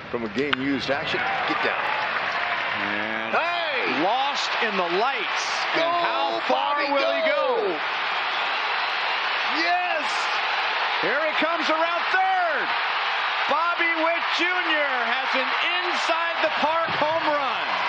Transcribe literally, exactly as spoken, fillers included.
from a game-used action. Get down. And hey! Lost in the lights. Go, and how far Bobby, will go! he go? Yes! Here he comes around third. Bobby Witt Junior has an inside the park home run.